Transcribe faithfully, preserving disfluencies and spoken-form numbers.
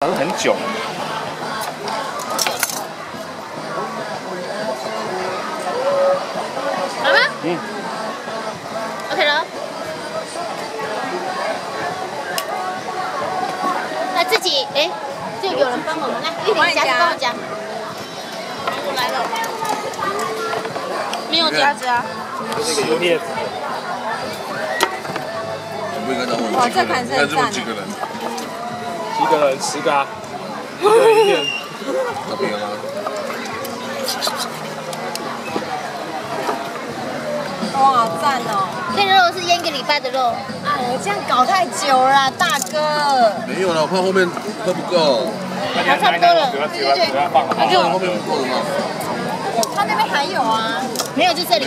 是很久。 好了吗？ 嗯。 OK 了。那自己哎，就有人帮我们来，玉玲夹子帮我夹。我来了。没有夹子啊。 这个有镊子。 不应该当我哇，这盘是很赞。几个人？ 几个人？十个啊。一个一片。 那边啊。 哇，好赞哦！ 这肉是腌一个礼拜的肉。 哎，这样搞太久了，大哥。 没有了，我怕后面喝不够。 好，差不多了。对对对。 那这样后面不够的吗？ 他那边还有啊。 没有，就这里。